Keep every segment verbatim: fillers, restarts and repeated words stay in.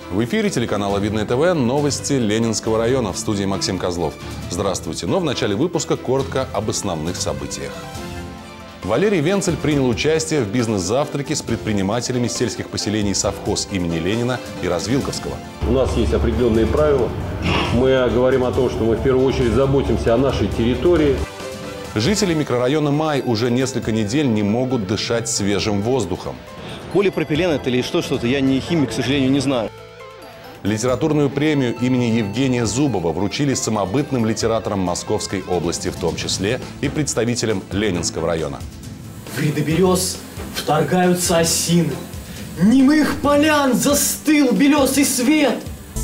В эфире телеканала Видное ТВ новости Ленинского района, в студии Максим Козлов. Здравствуйте. Но в начале выпуска коротко об основных событиях. Валерий Венцель принял участие в бизнес-завтраке с предпринимателями сельских поселений совхоз имени Ленина и Развилковского. У нас есть определенные правила. Мы говорим о том, что мы в первую очередь заботимся о нашей территории. Жители микрорайона Май уже несколько недель не могут дышать свежим воздухом. Полипропилен это или что, что-то, я не химик, к сожалению, не знаю. Литературную премию имени Евгения Зубова вручили самобытным литераторам Московской области, в том числе и представителям Ленинского района. В ряды берез вторгаются осины. Немых полян застыл белесый свет.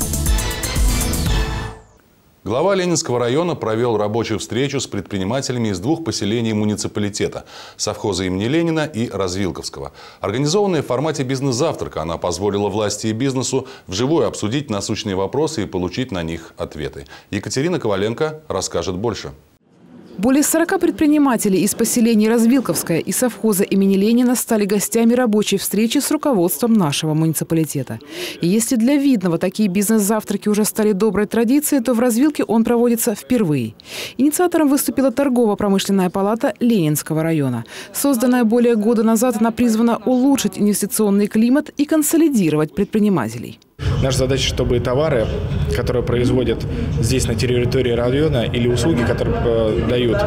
Глава Ленинского района провел рабочую встречу с предпринимателями из двух поселений муниципалитета – совхоза имени Ленина и Развилковского. Организованная в формате бизнес-завтрака, она позволила власти и бизнесу вживую обсудить насущные вопросы и получить на них ответы. Екатерина Коваленко расскажет больше. Более сорока предпринимателей из поселений Развилковская и совхоза имени Ленина стали гостями рабочей встречи с руководством нашего муниципалитета. И если для Видного такие бизнес-завтраки уже стали доброй традицией, то в Развилке он проводится впервые. Инициатором выступила торгово-промышленная палата Ленинского района. Созданная более года назад, она призвана улучшить инвестиционный климат и консолидировать предпринимателей. Наша задача, чтобы товары, которые производят здесь на территории района, или услуги, которые дают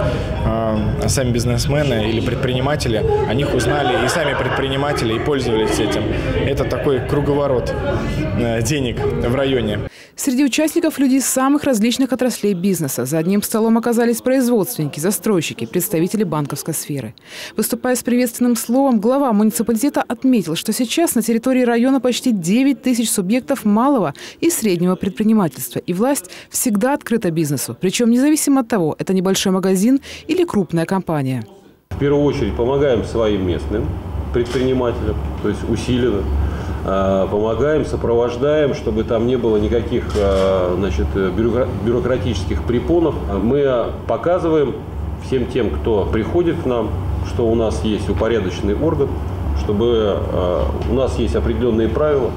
э, сами бизнесмены или предприниматели, о них узнали и сами предприниматели, и пользовались этим. Это такой круговорот э, денег в районе. Среди участников люди из самых различных отраслей бизнеса. За одним столом оказались производственники, застройщики, представители банковской сферы. Выступая с приветственным словом, глава муниципалитета отметил, что сейчас на территории района почти девять тысяч субъектов малого и среднего предпринимательства. И власть всегда открыта бизнесу. Причем независимо от того, это небольшой магазин или крупная компания. В первую очередь помогаем своим местным предпринимателям, то есть усиленно. Помогаем, сопровождаем, чтобы там не было никаких, значит, бюрократических препонов. Мы показываем всем тем, кто приходит к нам, что у нас есть упорядоченный орган, чтобы у нас есть определенные правила.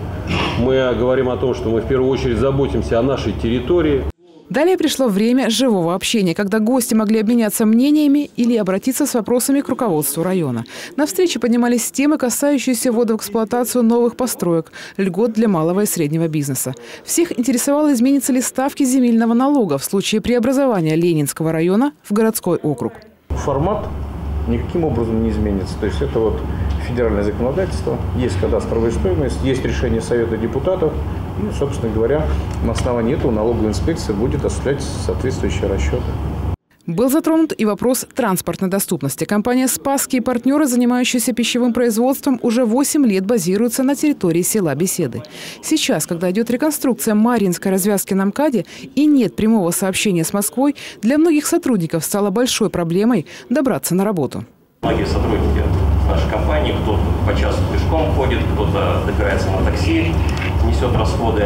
Мы говорим о том, что мы в первую очередь заботимся о нашей территории. Далее пришло время живого общения, когда гости могли обменяться мнениями или обратиться с вопросами к руководству района. На встрече поднимались темы, касающиеся ввода в эксплуатацию новых построек, льгот для малого и среднего бизнеса. Всех интересовало, изменятся ли ставки земельного налога в случае преобразования Ленинского района в городской округ. Формат никаким образом не изменится. То есть это вот федеральное законодательство, есть кадастровая стоимость, есть решение Совета депутатов. И, собственно говоря, на основании этого налоговая инспекция будет осуществлять соответствующие расчеты. Был затронут и вопрос транспортной доступности. Компания «Спасские партнеры», занимающаяся пищевым производством, уже восемь лет базируется на территории села Беседы. Сейчас, когда идет реконструкция Марьинской развязки на МКАДе и нет прямого сообщения с Москвой, для многих сотрудников стало большой проблемой добраться на работу. Многие сотрудники нашей компании, кто-то по часу пешком ходит, кто-то добирается на такси, несет расходы.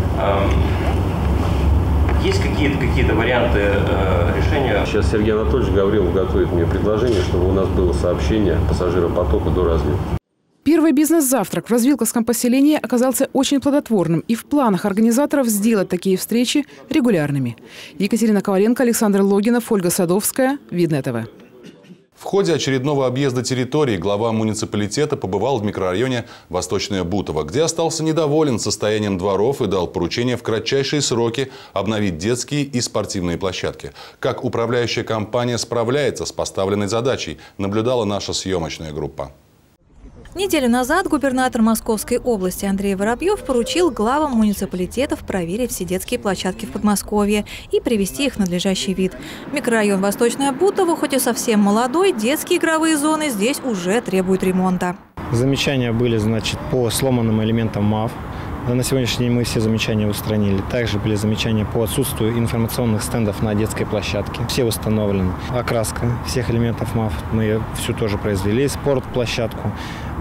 Есть какие-то какие-то варианты э, решения? Сейчас Сергей Анатольевич Гаврилов готовит мне предложение, чтобы у нас было сообщение пассажиропотока до Развилки. Первый бизнес-завтрак в Развилковском поселении оказался очень плодотворным, и в планах организаторов сделать такие встречи регулярными. Екатерина Коваленко, Александр Логинов, Ольга Садовская. Видное ТВ. В ходе очередного объезда территории глава муниципалитета побывал в микрорайоне Восточное Бутово, где остался недоволен состоянием дворов и дал поручение в кратчайшие сроки обновить детские и спортивные площадки. Как управляющая компания справляется с поставленной задачей, наблюдала наша съемочная группа. Неделю назад губернатор Московской области Андрей Воробьев поручил главам муниципалитетов проверить все детские площадки в Подмосковье и привести их в надлежащий вид. Микрорайон Восточное Бутово, хоть и совсем молодой, детские игровые зоны здесь уже требуют ремонта. Замечания были, значит, по сломанным элементам МАФ. На сегодняшний день мы все замечания устранили. Также были замечания по отсутствию информационных стендов на детской площадке. Все установлены. Окраска всех элементов МАФ мы всю тоже произвели. Спортплощадку.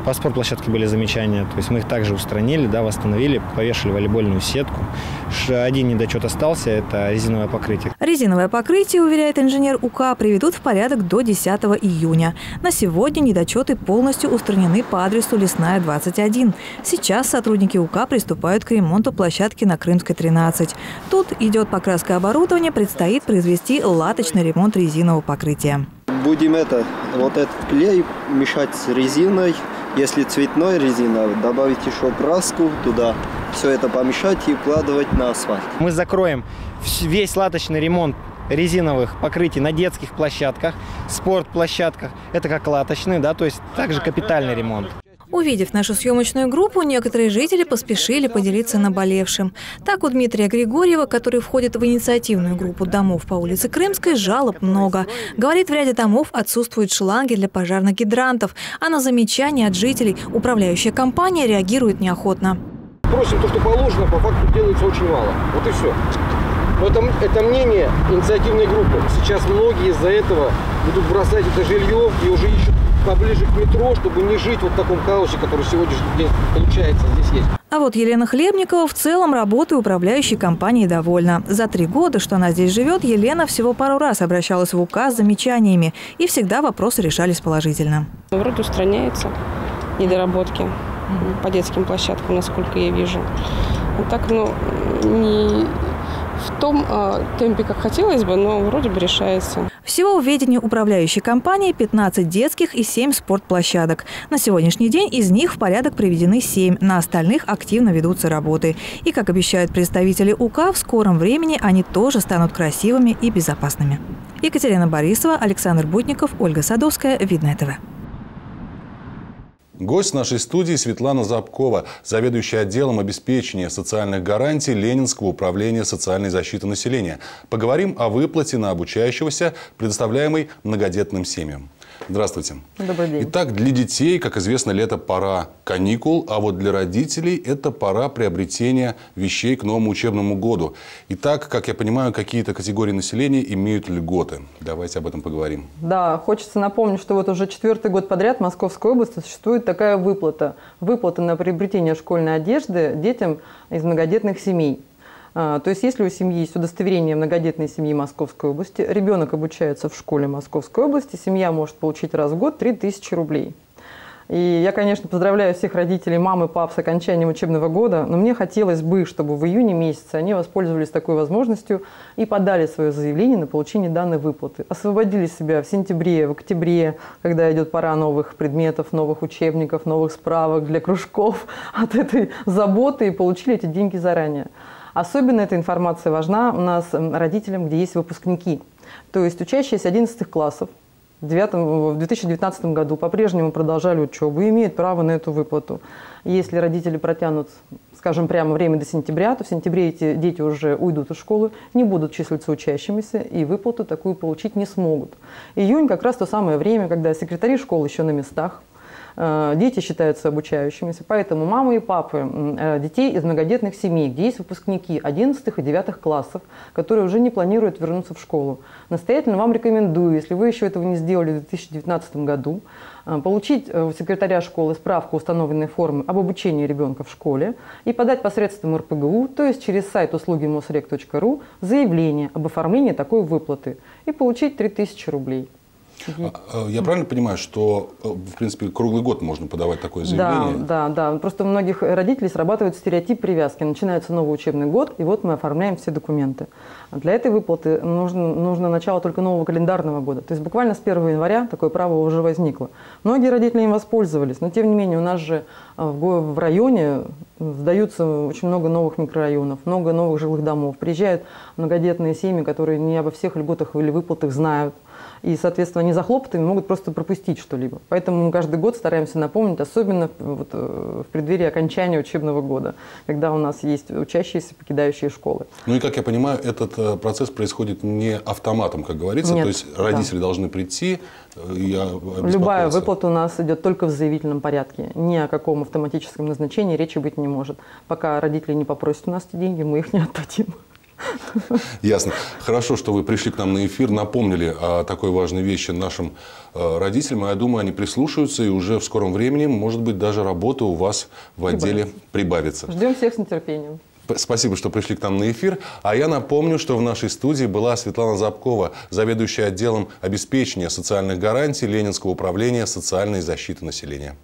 По спортплощадке были замечания, то есть мы их также устранили, да, восстановили, повешали волейбольную сетку. Один недочет остался, это резиновое покрытие. Резиновое покрытие, уверяет инженер УК, приведут в порядок до десятого июня. На сегодня недочеты полностью устранены по адресу Лесная, двадцать один. Сейчас сотрудники УК приступают к ремонту площадки на Крымской, тринадцать. Тут идет покраска оборудования, предстоит произвести латочный ремонт резинового покрытия. Будем это, вот этот клей мешать с резиной. Если цветной резина, добавить еще краску туда, все это помешать и укладывать на асфальт. Мы закроем весь латочный ремонт резиновых покрытий на детских площадках, спортплощадках. Это как латочный, да, то есть также капитальный ремонт. Увидев нашу съемочную группу, некоторые жители поспешили поделиться наболевшим. Так, у Дмитрия Григорьева, который входит в инициативную группу домов по улице Крымской, жалоб много. Говорит, в ряде домов отсутствуют шланги для пожарных гидрантов, а на замечания от жителей управляющая компания реагирует неохотно. Просим то, что положено, по факту делается очень мало. Вот и все. Но это, это мнение инициативной группы. Сейчас многие из-за этого будут бросать это жилье и уже ищут поближе к метро, чтобы не жить вот в таком хаосе, который сегодня получается здесь есть. А вот Елена Хлебникова в целом работой управляющей компанией довольна. За три года, что она здесь живет, Елена всего пару раз обращалась в УК с замечаниями. И всегда вопросы решались положительно. Вроде устраняется недоработки по детским площадкам, насколько я вижу. А так, ну, не в том э, темпе, как хотелось бы, но вроде бы решается. Всего в ведении управляющей компании пятнадцать детских и семь спортплощадок. На сегодняшний день из них в порядок приведены семь, на остальных активно ведутся работы. И, как обещают представители УК, в скором времени они тоже станут красивыми и безопасными. Екатерина Борисова, Александр Бутников, Ольга Садовская, Видное ТВ. Гость нашей студии Светлана Забкова, заведующая отделом обеспечения социальных гарантий Ленинского управления социальной защиты населения. Поговорим о выплате на обучающегося, предоставляемой многодетным семьям. Здравствуйте. Добрый день. Итак, для детей, как известно, лето пора каникул, а вот для родителей это пора приобретения вещей к новому учебному году. Итак, как я понимаю, какие-то категории населения имеют льготы. Давайте об этом поговорим. Да, хочется напомнить, что вот уже четвертый год подряд в Московской области существует такая выплата. Выплата на приобретение школьной одежды детям из многодетных семей. То есть, если у семьи есть удостоверение многодетной семьи Московской области, ребенок обучается в школе Московской области, семья может получить раз в год три тысячи рублей. И я, конечно, поздравляю всех родителей, мам и пап с окончанием учебного года, но мне хотелось бы, чтобы в июне месяце они воспользовались такой возможностью и подали свое заявление на получение данной выплаты. Освободили себя в сентябре, в октябре, когда идет пора новых предметов, новых учебников, новых справок для кружков от этой заботы и получили эти деньги заранее. Особенно эта информация важна у нас родителям, где есть выпускники. То есть учащиеся одиннадцатых классов в две тысячи девятнадцатом году по-прежнему продолжали учебу и имеют право на эту выплату. Если родители протянут, скажем, прямо время до сентября, то в сентябре эти дети уже уйдут из школы, не будут числиться учащимися и выплату такую получить не смогут. Июнь как раз то самое время, когда секретари школ еще на местах, дети считаются обучающимися, поэтому мамы и папы детей из многодетных семей, где есть выпускники одиннадцатых и девятых классов, которые уже не планируют вернуться в школу, настоятельно вам рекомендую, если вы еще этого не сделали в две тысячи девятнадцатом году, получить у секретаря школы справку установленной формы об обучении ребенка в школе и подать посредством эр пэ гэ у, то есть через сайт услуги мосрек точка ру, заявление об оформлении такой выплаты и получить три тысячи рублей. Я правильно понимаю, что, в принципе, круглый год можно подавать такое заявление? Да, да, да. Просто у многих родителей срабатывает стереотип привязки. Начинается новый учебный год, и вот мы оформляем все документы. Для этой выплаты нужно, нужно начало только нового календарного года. То есть буквально с первого января такое право уже возникло. Многие родители им воспользовались, но тем не менее у нас же в, в районе сдаются очень много новых микрорайонов, много новых жилых домов. Приезжают многодетные семьи, которые не обо всех льготах или выплатах знают. И, соответственно, они за хлопотами могут просто пропустить что-либо. Поэтому мы каждый год стараемся напомнить, особенно вот в преддверии окончания учебного года, когда у нас есть учащиеся, покидающие школы. Ну и, как я понимаю, этот процесс происходит не автоматом, как говорится. Нет, то есть родители да. должны прийти и Любая выплата у нас идет только в заявительном порядке. Ни о каком автоматическом назначении речи быть не может. Пока родители не попросят у нас эти деньги, мы их не отдадим. Ясно. Хорошо, что вы пришли к нам на эфир, напомнили о такой важной вещи нашим родителям. Я думаю, они прислушаются, и уже в скором времени, может быть, даже работа у вас в отделе прибавится. Ждем всех с нетерпением. Спасибо, что пришли к нам на эфир. А я напомню, что в нашей студии была Светлана Забкова, заведующая отделом обеспечения социальных гарантий Ленинского управления социальной защиты населения.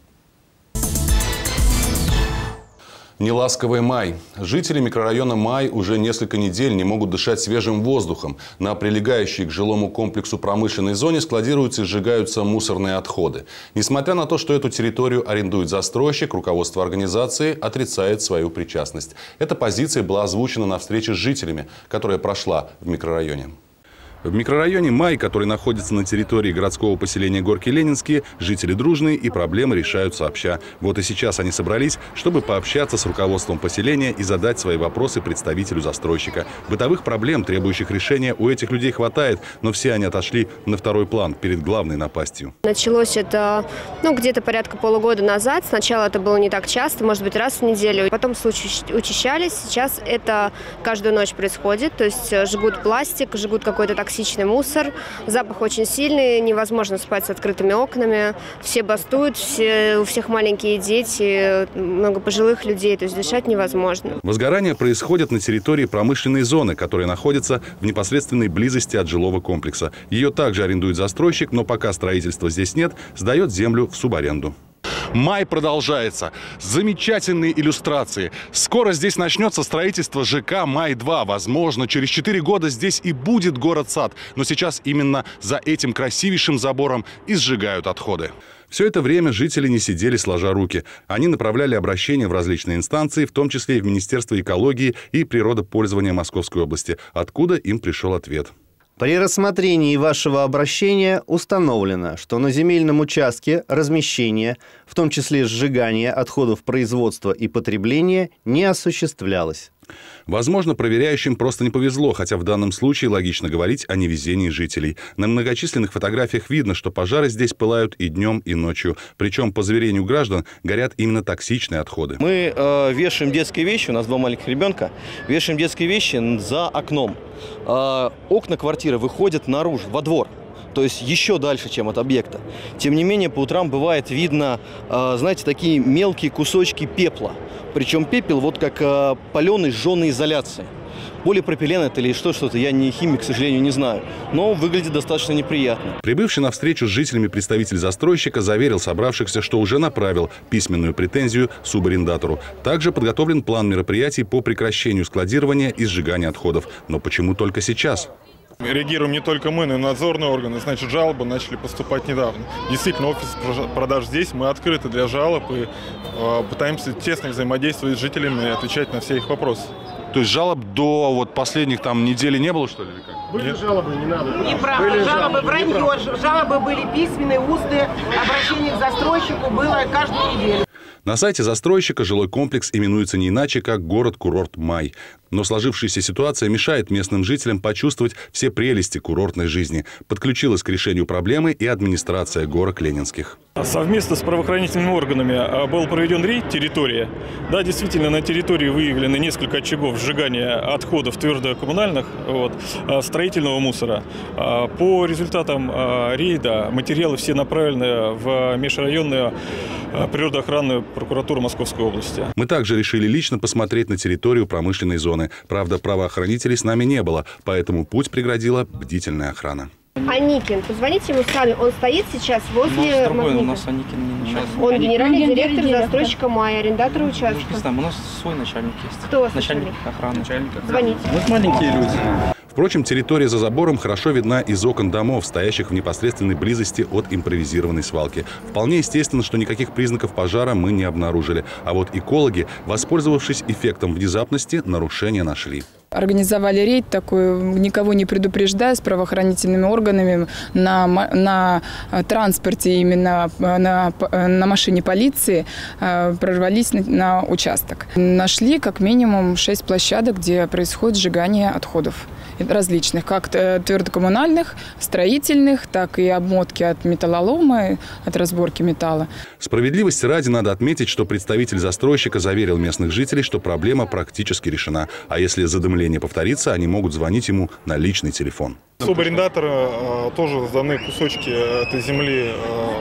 Неласковый май. Жители микрорайона Май уже несколько недель не могут дышать свежим воздухом. На прилегающей к жилому комплексу промышленной зоне складируются и сжигаются мусорные отходы. Несмотря на то, что эту территорию арендует застройщик, руководство организации отрицает свою причастность. Эта позиция была озвучена на встрече с жителями, которая прошла в микрорайоне. В микрорайоне Май, который находится на территории городского поселения Горки Ленинские, жители дружные и проблемы решают сообща. Вот и сейчас они собрались, чтобы пообщаться с руководством поселения и задать свои вопросы представителю застройщика. Бытовых проблем, требующих решения, у этих людей хватает, но все они отошли на второй план перед главной напастью. Началось это ну, где-то порядка полугода назад. Сначала это было не так часто, может быть, раз в неделю. Потом случаи учащались. Сейчас это каждую ночь происходит. То есть жгут пластик, жгут какой-то так токсичный мусор, запах очень сильный, невозможно спать с открытыми окнами, все бастуют, все, у всех маленькие дети, много пожилых людей, то есть дышать невозможно. Возгорание происходит на территории промышленной зоны, которая находится в непосредственной близости от жилого комплекса. Ее также арендует застройщик, но пока строительства здесь нет, сдает землю в субаренду. Май продолжается. Замечательные иллюстрации. Скоро здесь начнется строительство ЖК Май-два. Возможно, через четыре года здесь и будет город-сад. Но сейчас именно за этим красивейшим забором и сжигают отходы. Все это время жители не сидели сложа руки. Они направляли обращения в различные инстанции, в том числе и в Министерство экологии и природопользования Московской области, откуда им пришел ответ. При рассмотрении вашего обращения установлено, что на земельном участке размещение, в том числе сжигание отходов производства и потребления, не осуществлялось. Возможно, проверяющим просто не повезло, хотя в данном случае логично говорить о невезении жителей. На многочисленных фотографиях видно, что пожары здесь пылают и днем, и ночью. Причем, по заверению граждан, горят именно токсичные отходы. Мы э, вешаем детские вещи, у нас два маленьких ребенка, вешаем детские вещи за окном. Э, окна квартиры выходят наружу, во двор. То есть еще дальше, чем от объекта. Тем не менее, по утрам бывает видно, э, знаете, такие мелкие кусочки пепла. Причем пепел вот как э, паленой сжженной изоляции. Полипропилен это или что, что-то, я не химик, к сожалению, не знаю. Но выглядит достаточно неприятно. Прибывший на встречу с жителями представитель застройщика заверил собравшихся, что уже направил письменную претензию субарендатору. Также подготовлен план мероприятий по прекращению складирования и сжигания отходов. Но почему только сейчас? Реагируем не только мы, но и надзорные органы. Значит, жалобы начали поступать недавно. Действительно, офис продаж здесь. Мы открыты для жалоб и э, пытаемся тесно взаимодействовать с жителями и отвечать на все их вопросы. То есть жалоб до вот последних там недели не было, что ли? Или как? Были жалобы, не надо. Неправда, жалобы, вранье. Жалобы были письменные, устные. Обращение к застройщику было каждую неделю. На сайте застройщика жилой комплекс именуется не иначе, как город-курорт Май. Но сложившаяся ситуация мешает местным жителям почувствовать все прелести курортной жизни. Подключилась к решению проблемы и администрация горок Ленинских. Совместно с правоохранительными органами был проведен рейд территории. Да, действительно, на территории выявлены несколько очагов сжигания отходов твердокоммунальных, вот, строительного мусора. По результатам рейда материалы все направлены в межрайонную природоохранную прокуратуру Московской области. Мы также решили лично посмотреть на территорию промышленной зоны. Правда, правоохранителей с нами не было, поэтому путь преградила бдительная охрана. Аникин, позвоните ему сами, он стоит сейчас возле магнита. У нас Аникин не начальник. Он генеральный директор застройщика Май, арендатор участка. Не знаю, у нас свой начальник есть. Кто у вас начальник? Начальник охраны. Начальник охраны. Звоните. Мы маленькие люди. Впрочем, территория за забором хорошо видна из окон домов, стоящих в непосредственной близости от импровизированной свалки. Вполне естественно, что никаких признаков пожара мы не обнаружили. А вот экологи, воспользовавшись эффектом внезапности, нарушения нашли. Организовали рейд такой, никого не предупреждая, с правоохранительными органами на, на транспорте, именно на, на машине полиции, прорвались на, на участок. Нашли как минимум шесть площадок, где происходит сжигание отходов различных, как твердокоммунальных, строительных, так и обмотки от металлолома, от разборки металла. Справедливости ради надо отметить, что представитель застройщика заверил местных жителей, что проблема практически решена. А если задымление стремление повторится, они могут звонить ему на личный телефон. Субарендаторы э, тоже сданы кусочки этой земли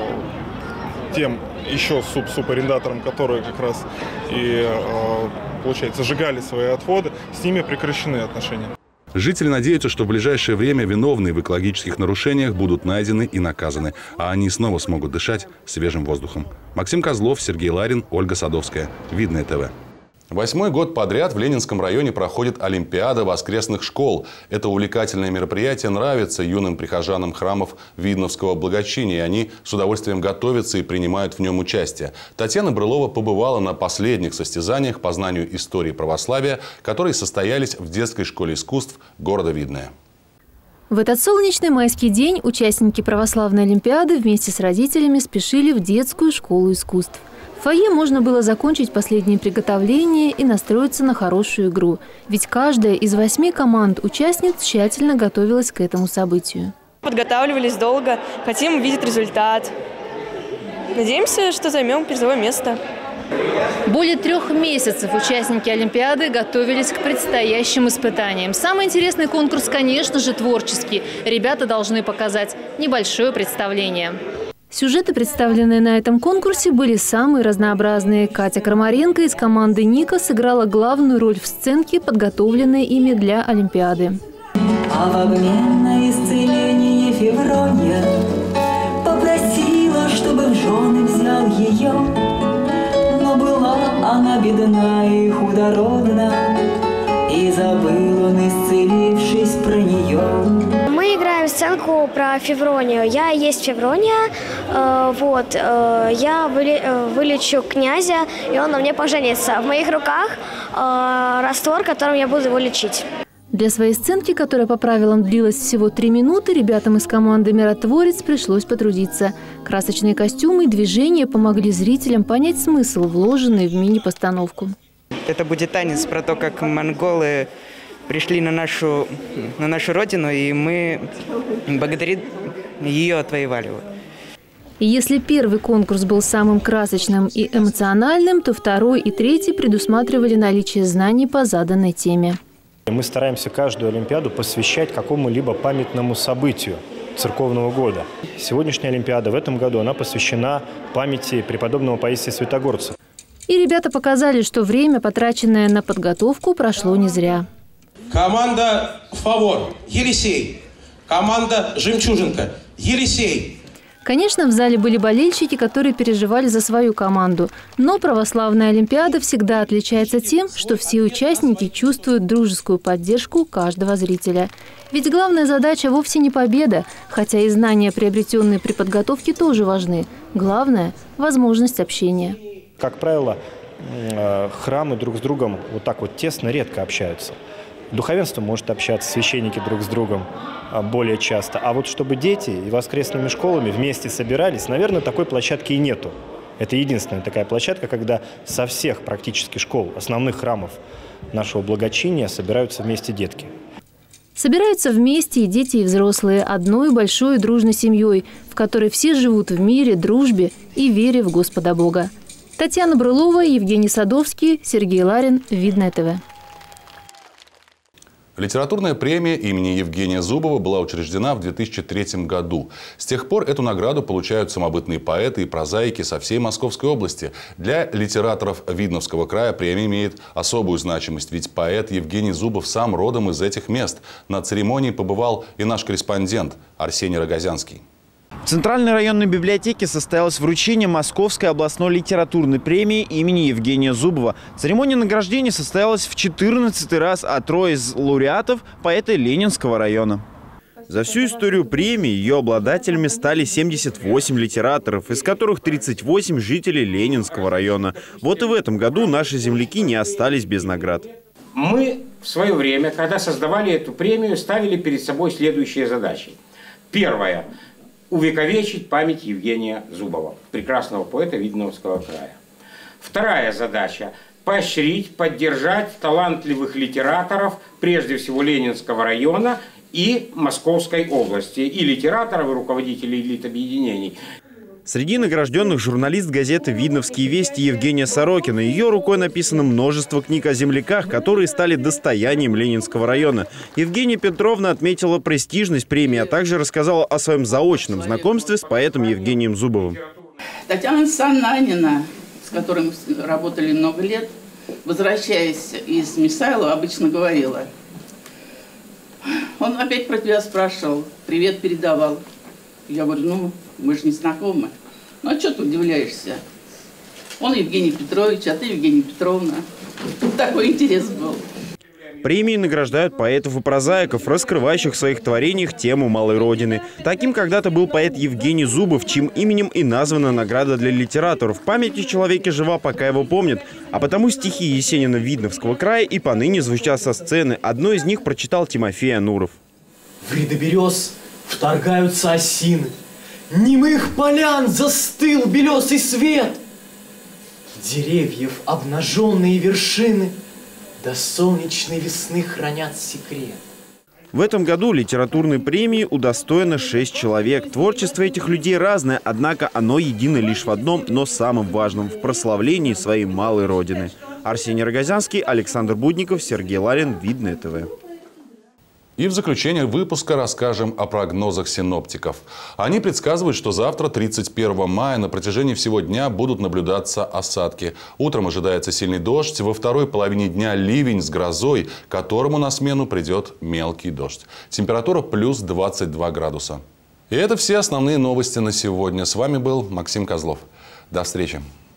э, тем еще суб-субарендаторам, которые как раз и, э, получается, сжигали свои отходы. С ними прекращены отношения. Жители надеются, что в ближайшее время виновные в экологических нарушениях будут найдены и наказаны, а они снова смогут дышать свежим воздухом. Максим Козлов, Сергей Ларин, Ольга Садовская. Видное ТВ. Восьмой год подряд в Ленинском районе проходит Олимпиада воскресных школ. Это увлекательное мероприятие нравится юным прихожанам храмов Видновского благочиния. Они с удовольствием готовятся и принимают в нем участие. Татьяна Брылова побывала на последних состязаниях по знанию истории православия, которые состоялись в детской школе искусств города Видное. В этот солнечный майский день участники православной Олимпиады вместе с родителями спешили в детскую школу искусств. В фойе можно было закончить последние приготовления и настроиться на хорошую игру. Ведь каждая из восьми команд-участниц тщательно готовилась к этому событию. Подготавливались долго, хотим увидеть результат. Надеемся, что займем призовое место. Более трех месяцев участники Олимпиады готовились к предстоящим испытаниям. Самый интересный конкурс, конечно же, творческий. Ребята должны показать небольшое представление. Сюжеты, представленные на этом конкурсе, были самые разнообразные. Катя Крамаренко из команды «Ника» сыграла главную роль в сценке, подготовленной ими для Олимпиады. А в обмен на исцеление Февронья попросила, чтобы в жены взял ее. Но была она бедна и худородна, и забыл он, исцелившись, про нее. Мы играем сценку про Февронию. Я и есть Феврония. Э, вот, э, я выли, э, вылечу князя, и он на мне поженится. В моих руках э, раствор, которым я буду его лечить. Для своей сценки, которая по правилам длилась всего три минуты, ребятам из команды «Миротворец» пришлось потрудиться. Красочные костюмы и движения помогли зрителям понять смысл, вложенный в мини-постановку. Это будет танец про то, как монголы пришли на нашу, на нашу родину, и мы благодаря ее отвоевали. И если первый конкурс был самым красочным и эмоциональным, то второй и третий предусматривали наличие знаний по заданной теме. Мы стараемся каждую Олимпиаду посвящать какому-либо памятному событию церковного года. Сегодняшняя Олимпиада в этом году она посвящена памяти преподобного Паисия Святогорца. И ребята показали, что время, потраченное на подготовку, прошло не зря. Команда «Фавор» – Елисей. Команда «Жемчужинка» – Елисей. Конечно, в зале были болельщики, которые переживали за свою команду. Но православная Олимпиада всегда отличается тем, что все участники чувствуют дружескую поддержку каждого зрителя. Ведь главная задача вовсе не победа, хотя и знания, приобретенные при подготовке, тоже важны. Главное – возможность общения. Как правило, храмы друг с другом вот так вот тесно редко общаются. Духовенство может общаться, священники друг с другом более часто. А вот чтобы дети и воскресными школами вместе собирались, наверное, такой площадки и нету. Это единственная такая площадка, когда со всех практически школ, основных храмов нашего благочиния собираются вместе детки. Собираются вместе и дети, и взрослые, одной большой и дружной семьей, в которой все живут в мире, дружбе и вере в Господа Бога. Татьяна Брылова, Евгений Садовский, Сергей Ларин, Видное ТВ. Литературная премия имени Евгения Зубова была учреждена в две тысячи третьем году. С тех пор эту награду получают самобытные поэты и прозаики со всей Московской области. Для литераторов Видновского края премия имеет особую значимость, ведь поэт Евгений Зубов сам родом из этих мест. На церемонии побывал и наш корреспондент Арсений Рогозянский. В Центральной районной библиотеке состоялось вручение Московской областной литературной премии имени Евгения Зубова. Церемония награждения состоялась в четырнадцатый раз, а трое из лауреатов – поэты Ленинского района. За всю историю премии ее обладателями стали семьдесят восемь литераторов, из которых тридцать восемь жителей Ленинского района. Вот и в этом году наши земляки не остались без наград. Мы в свое время, когда создавали эту премию, ставили перед собой следующие задачи. Первое – увековечить память Евгения Зубова, прекрасного поэта Видновского края. Вторая задача – поощрить, поддержать талантливых литераторов, прежде всего Ленинского района и Московской области, и литераторов, и руководителей литобъединений. Среди награжденных журналист газеты «Видновские вести» Евгения Сорокина. Ее рукой написано множество книг о земляках, которые стали достоянием Ленинского района. Евгения Петровна отметила престижность премии, а также рассказала о своем заочном знакомстве с поэтом Евгением Зубовым. Татьяна Сананина, с которой мы работали много лет, возвращаясь из Мисайлова, обычно говорила: он опять про тебя спрашивал, привет передавал. Я говорю, ну, мы же не знакомы. Ну, а что ты удивляешься? Он Евгений Петрович, а ты Евгения Петровна. Такой интерес был. Премии награждают поэтов и прозаиков, раскрывающих в своих творениях тему малой родины. Таким когда-то был поэт Евгений Зубов, чьим именем и названа награда для литераторов. Память о человеке жива, пока его помнят. А потому стихи Есенина Видновского края и поныне звучат со сцены. Одно из них прочитал Тимофей Ануров. В ряды берез вторгаются осины. Немых полян застыл белесый свет. Деревьев обнаженные вершины до солнечной весны хранят секрет. В этом году литературной премии удостоено шесть человек. Творчество этих людей разное, однако оно едино лишь в одном, но самом важном – в прославлении своей малой родины. Арсений Рогозянский, Александр Будников, Сергей Ларин, Видное ТВ. И в заключение выпуска расскажем о прогнозах синоптиков. Они предсказывают, что завтра, тридцать первого мая, на протяжении всего дня будут наблюдаться осадки. Утром ожидается сильный дождь, во второй половине дня ливень с грозой, которому на смену придет мелкий дождь. Температура плюс двадцать два градуса. И это все основные новости на сегодня. С вами был Максим Козлов. До встречи.